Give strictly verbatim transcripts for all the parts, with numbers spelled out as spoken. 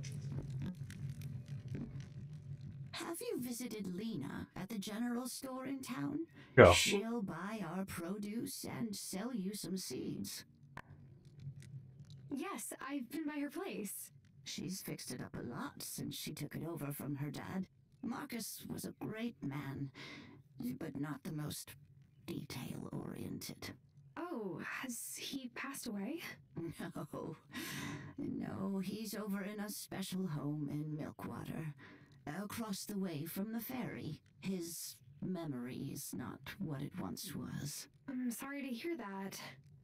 Have you visited Lena at the general store in town? Yeah. She'll buy our produce and sell you some seeds. Yes, I've been by her place. She's fixed it up a lot since she took it over from her dad. Marcus was a great man, but not the most detail-oriented. Oh, has he passed away? No, no, he's over in a special home in Milkwater, across the way from the ferry. His memory's not what it once was. I'm sorry to hear that.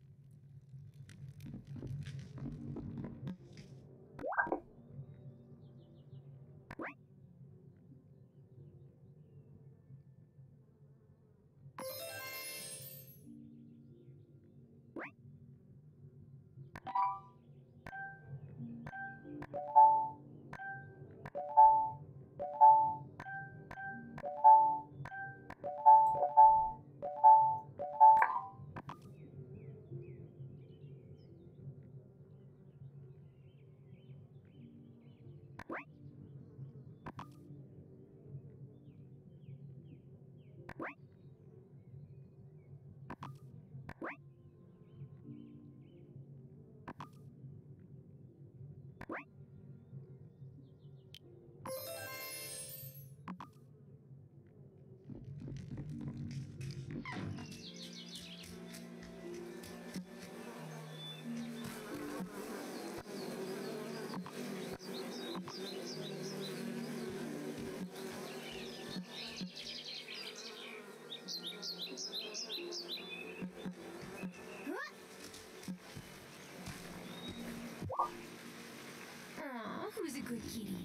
Aw, who's a good kitty?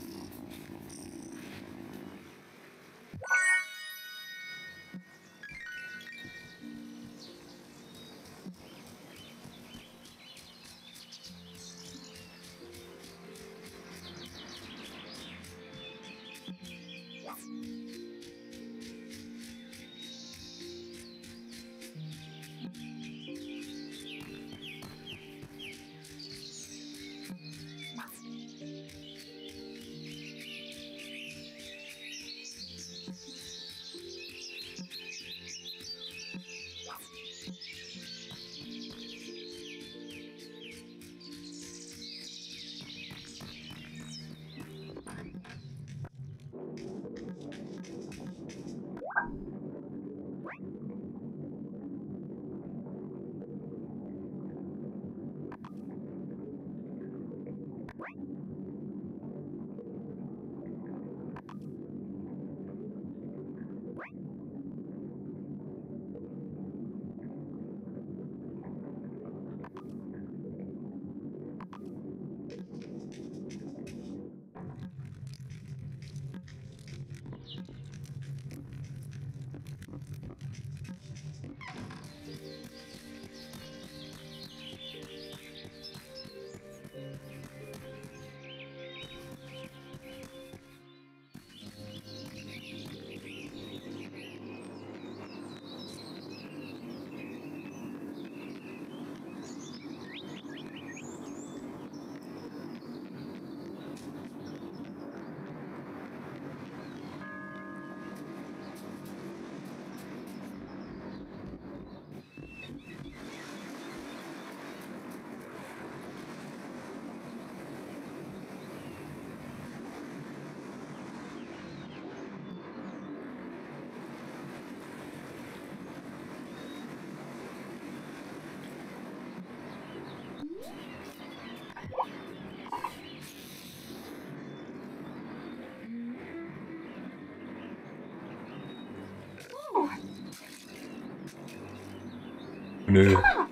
Nö. Wow.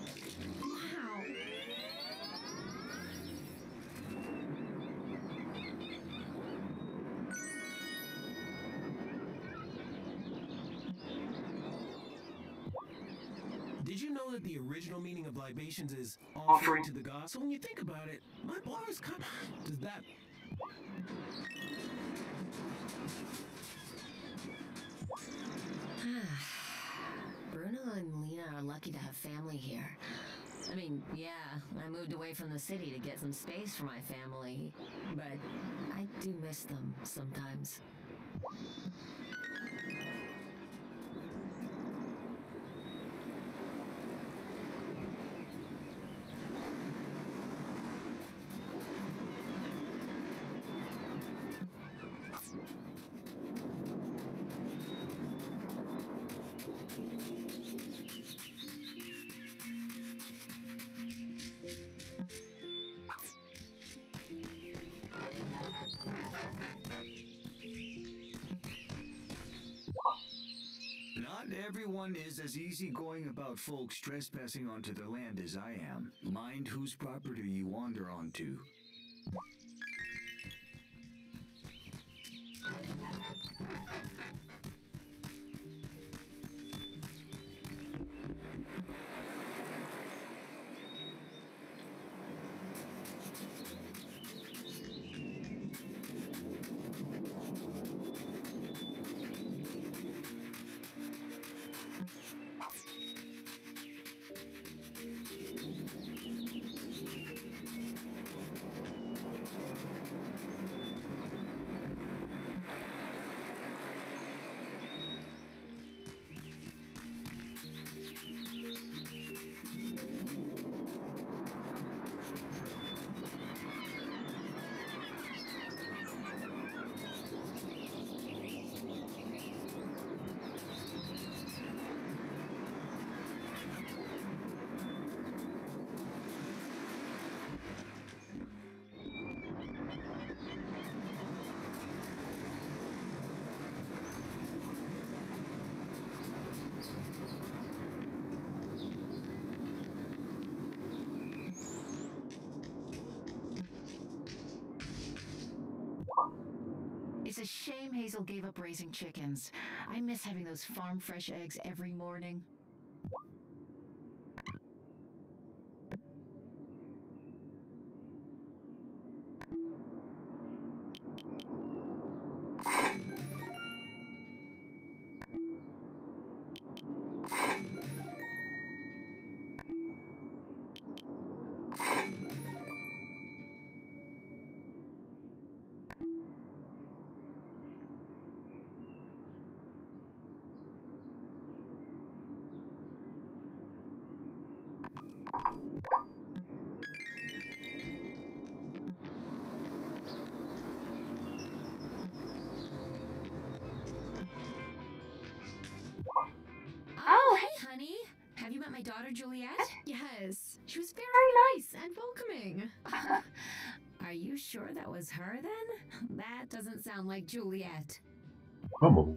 Did you know that the original meaning of libations is offering to the gods? So when you think about it, my bar is kind of... Does that... Bruno and Lena are lucky to have family here. I mean, yeah, I moved away from the city to get some space for my family, but I do miss them sometimes. Not everyone is as easygoing about folks trespassing onto their land as I am. Mind whose property you wander onto. It's a shame Hazel gave up raising chickens. I miss having those farm fresh eggs every morning. Oh, Hey, honey. Have you met my daughter, Juliet? yes. She was very nice and welcoming. Are you sure that was her, then? That doesn't sound like Juliet. Vamos.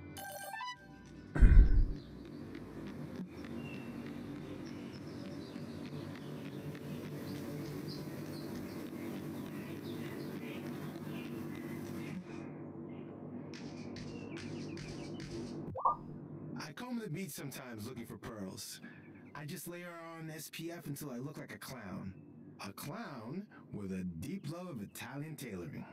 I comb the beach sometimes looking for pearls. I just layer on S P F until I look like a clown. A clown with a deep love of Italian tailoring.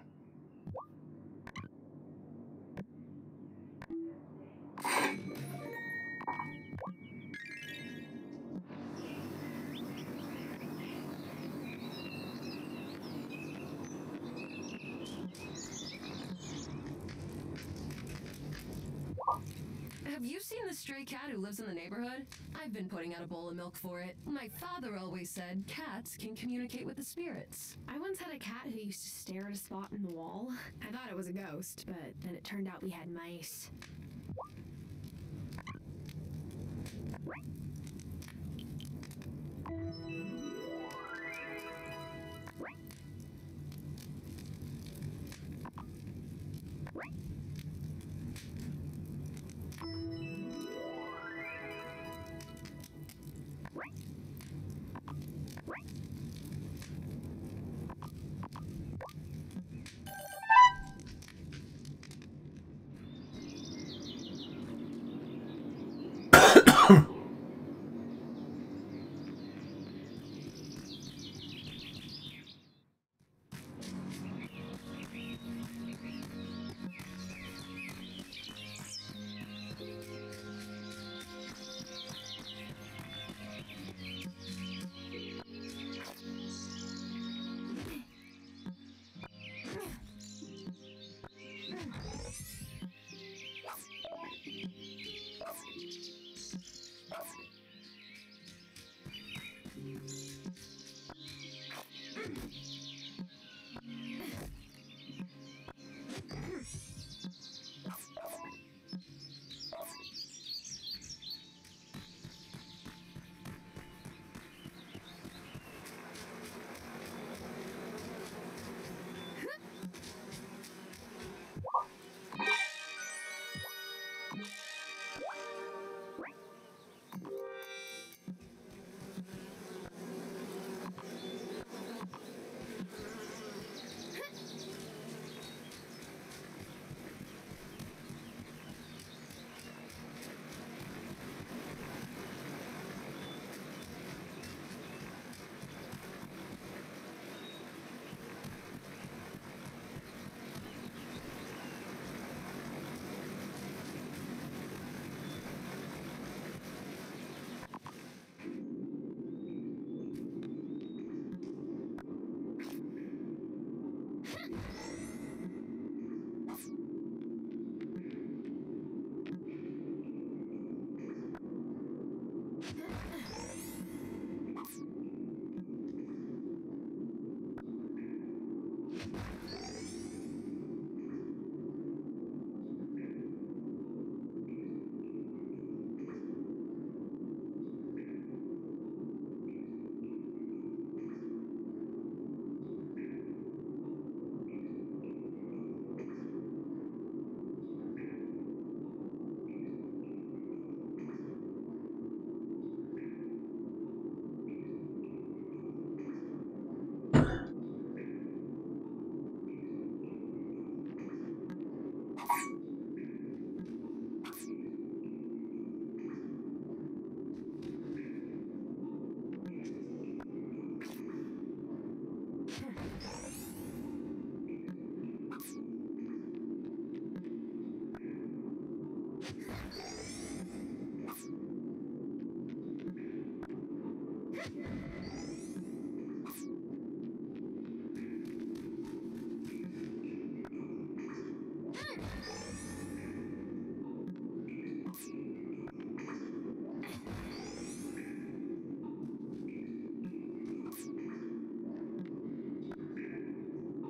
Have you seen the stray cat who lives in the neighborhood? I've been putting out a bowl of milk for it. My father always said cats can communicate with the spirits. I once had a cat who used to stare at a spot in the wall. I thought it was a ghost, but then it turned out we had mice.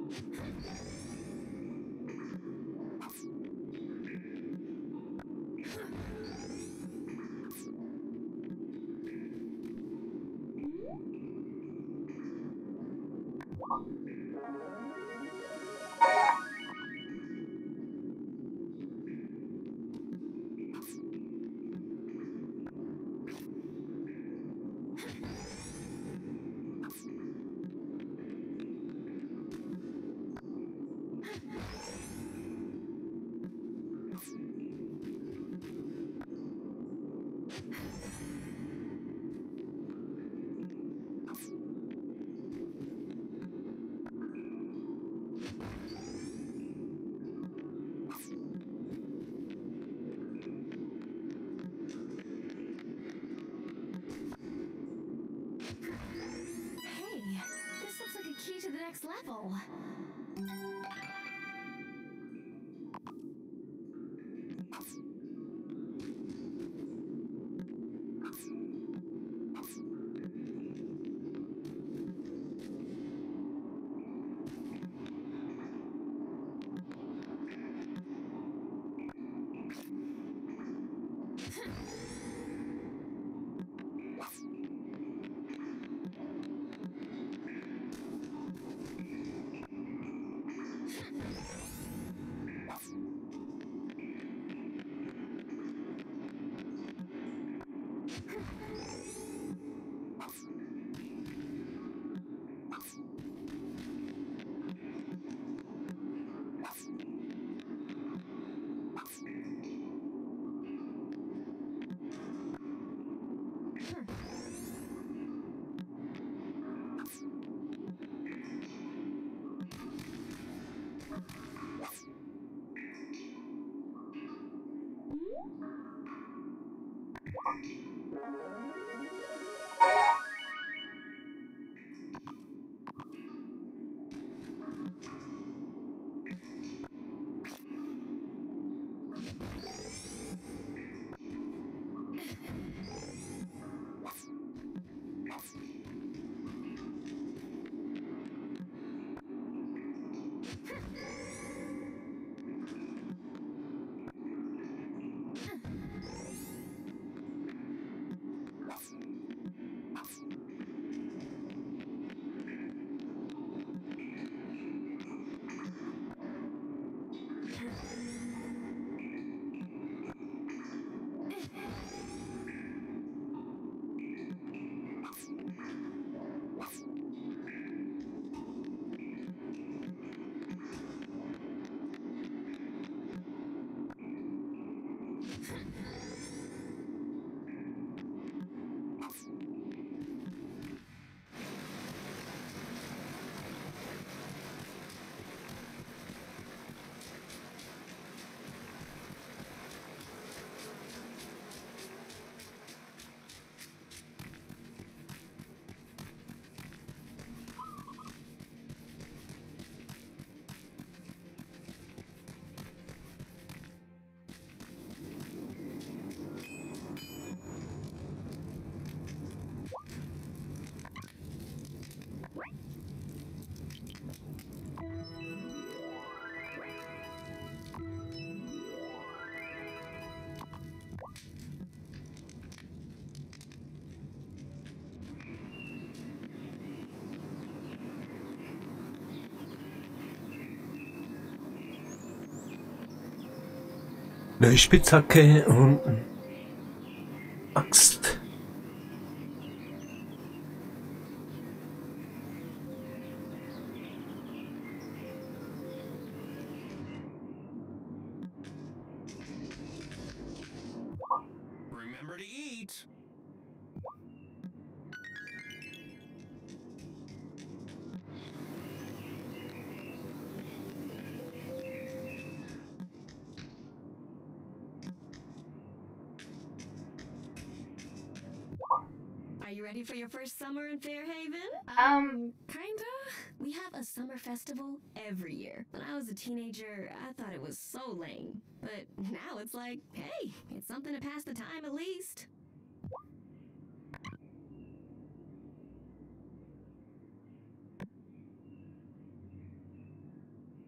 Hey, this looks like a key to the next level. Eine Spitzhacke und eine Axt. Remember to eat. Are you ready for your first summer in Fairhaven? Um, Kinda. We have a summer festival every year. When I was a teenager, I thought it was so lame. But now it's like, hey, it's something to pass the time at least.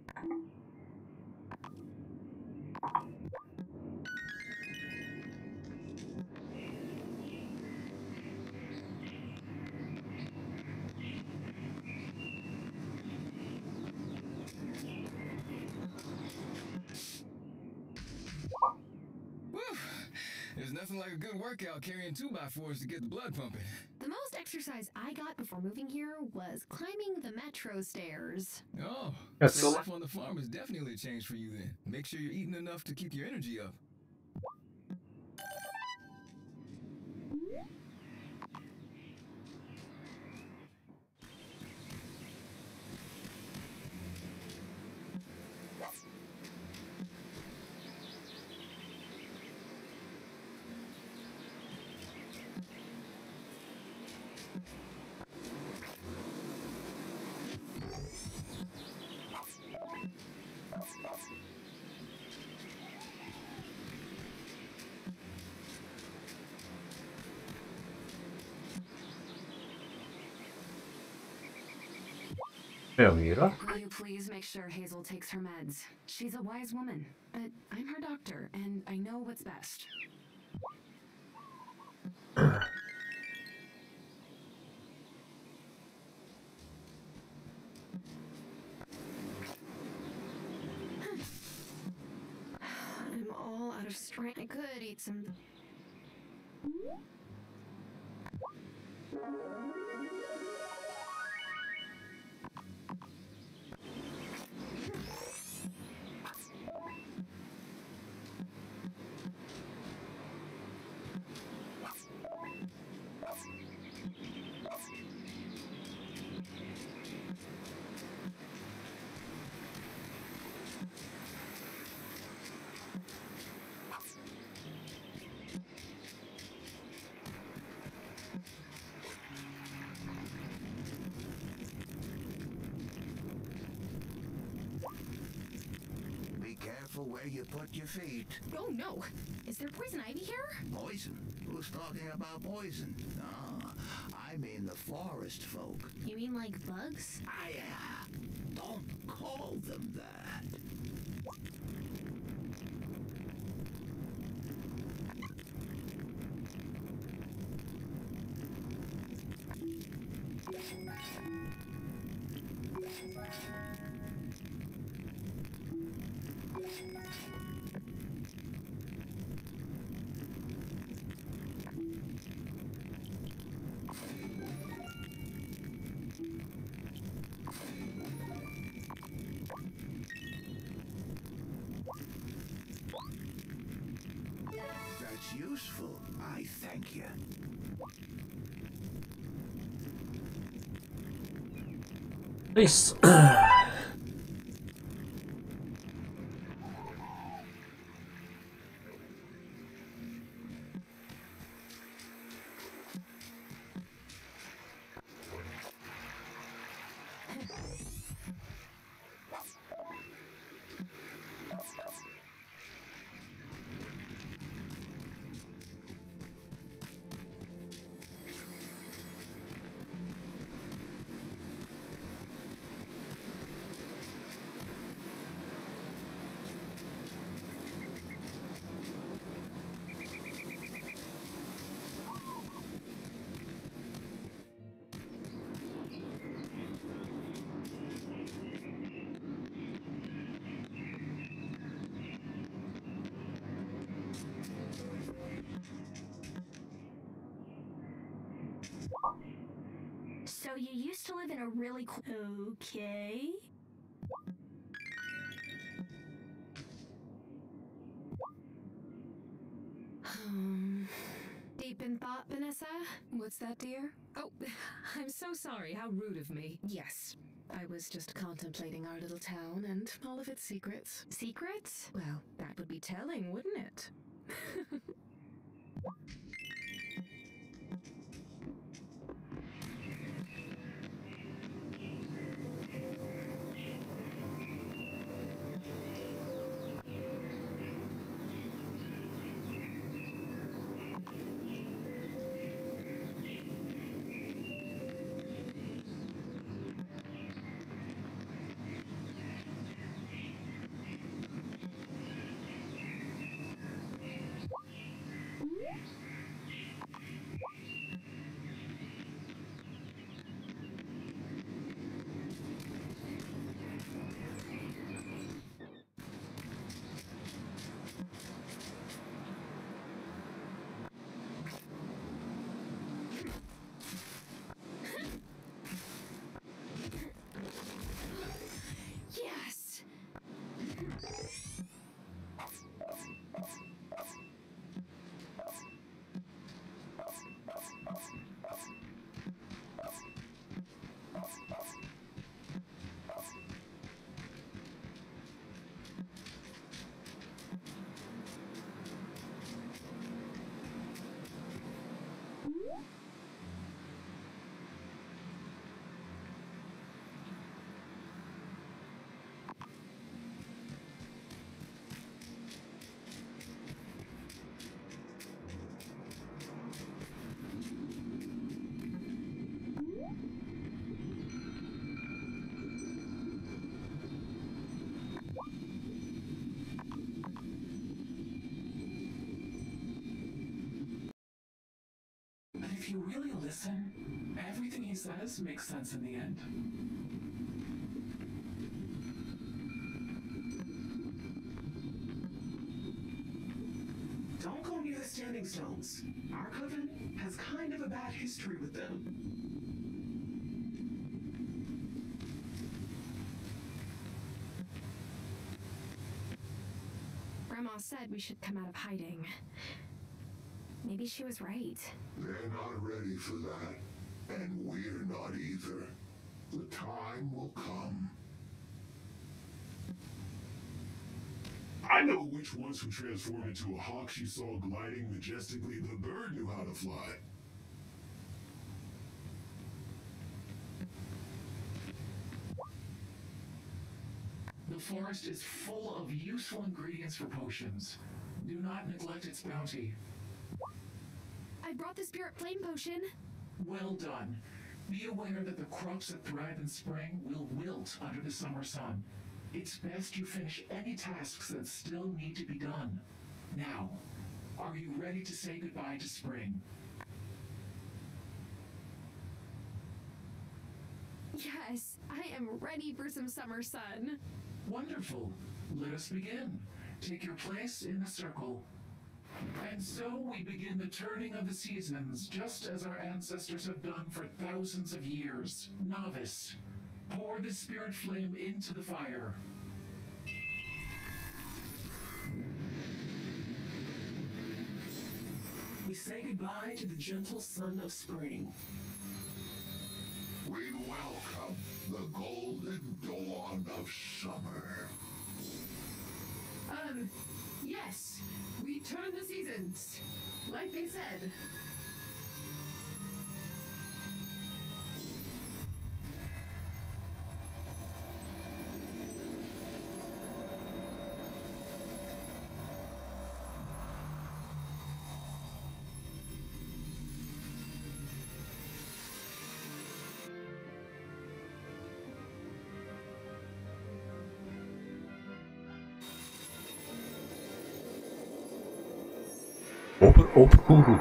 Whew. There's nothing like a good workout carrying two by fours to get the blood pumping. The most exercise I got before moving here was climbing the metro stairs. Oh, That's so the- life on the farm is definitely a change for you then. Make sure you're eating enough to keep your energy up. Elvira? Will you please make sure Hazel takes her meds? She's a wise woman, but I'm her doctor, and I know what's best. I'm all out of strength. I could eat some. Be careful where you put your feet. Oh no! Is there poison ivy here? Poison? Who's talking about poison? Ah, I mean the forest folk. You mean like bugs? I, uh, don't call them that. That's useful. I thank you. Nice. So you used to live in a really cool. Okay. Um, deep in thought, Vanessa? What's that, dear? Oh, I'm so sorry. How rude of me. Yes. I was just contemplating our little town and all of its secrets. Secrets? Well, that would be telling, wouldn't it? If you really listen, everything he says makes sense in the end. Don't go near the Standing Stones. Our coven has kind of a bad history with them. Grandma said we should come out of hiding. Maybe she was right. They're not ready for that, and we're not either. The time will come. I know which ones who transformed into a hawk she saw gliding majestically. The bird knew how to fly. The forest is full of useful ingredients for potions. Do not neglect its bounty. I brought the Spirit Flame Potion. Well done. Be aware that the crops that thrive in spring will wilt under the summer sun. It's best you finish any tasks that still need to be done. Now, are you ready to say goodbye to spring? Yes, I am ready for some summer sun. Wonderful. Let us begin. Take your place in the circle. And so we begin the turning of the seasons, just as our ancestors have done for thousands of years. Novice, pour the spirit flame into the fire. We say goodbye to the gentle sun of spring. We welcome the golden dawn of summer. Um, yes, we turn the seasons, like they said. Open, open, ooh.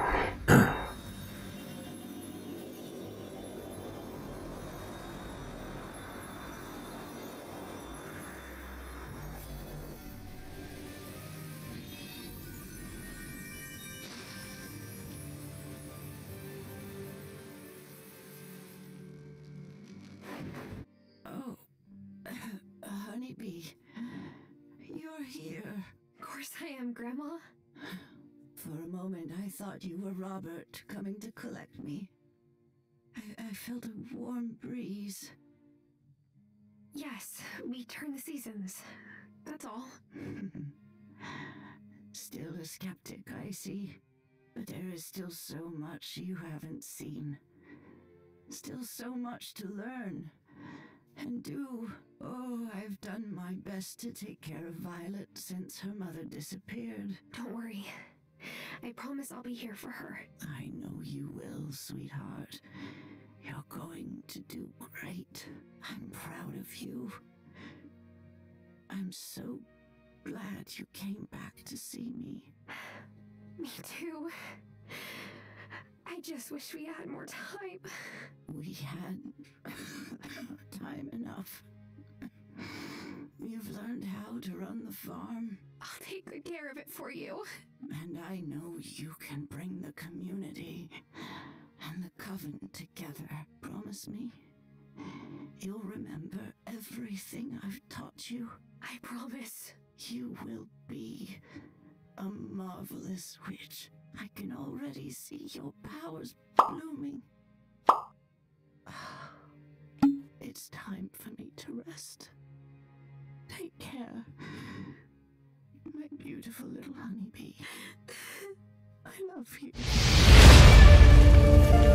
Oh, Honeybee, you're here. Of course I am, Grandma. For a moment, I thought you were Robert coming to collect me. I, I felt a warm breeze. Yes, we turn the seasons. That's all. Still a skeptic, I see. But there is still so much you haven't seen. Still so much to learn and do. Oh, I've done my best to take care of Violet since her mother disappeared. Don't worry. I promise I'll be here for her. I know you will, sweetheart. You're going to do great. I'm proud of you. I'm so glad you came back to see me. Me too. I just wish we had more time. We had time enough. You've learned how to run the farm. I'll take good care of it for you. And I know you can bring the community and the coven together. Promise me? You'll remember everything I've taught you. I promise. You will be a marvelous witch. I can already see your powers blooming. It's time for me to rest. Take care, my beautiful little honeybee. I love you.